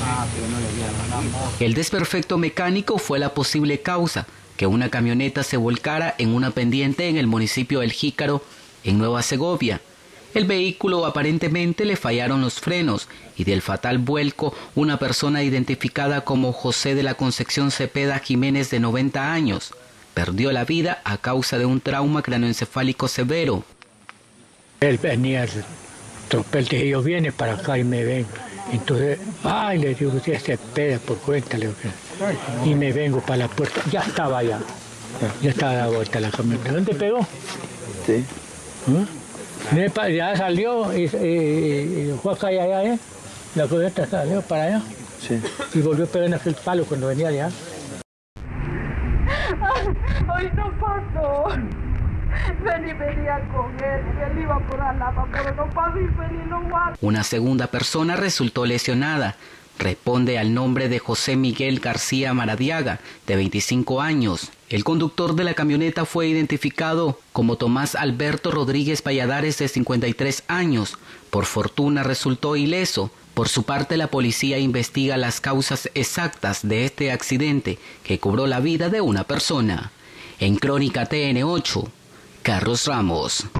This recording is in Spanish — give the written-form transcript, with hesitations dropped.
El desperfecto mecánico fue la posible causa que una camioneta se volcara en una pendiente en el municipio del Jícaro, en Nueva Segovia. El vehículo aparentemente le fallaron los frenos y del fatal vuelco una persona identificada como José de la Concepción Cepeda Jiménez, de 90 años, perdió la vida a causa de un trauma cráneoencefálico severo. Él venía el tropel, dije yo viene para acá y me vengo. Entonces, ay, le digo, usted se pega por cuenta, le digo, y me vengo para la puerta, ya estaba allá, ya estaba a la vuelta la camioneta. ¿Dónde pegó? Sí. Ya salió y fue acá y allá, la camioneta salió para allá. Sí. Y volvió a pegar en aquel palo cuando venía allá. Hoy no pasó. Venía con él, y él iba por Alapa, pero no pasó y Feli no guarda. Una segunda persona resultó lesionada. Responde al nombre de José Miguel García Maradiaga, de 25 años. El conductor de la camioneta fue identificado como Tomás Alberto Rodríguez Valladares, de 53 años. Por fortuna resultó ileso. Por su parte, la policía investiga las causas exactas de este accidente que cobró la vida de una persona. En Crónica TN8, Carlos Ramos.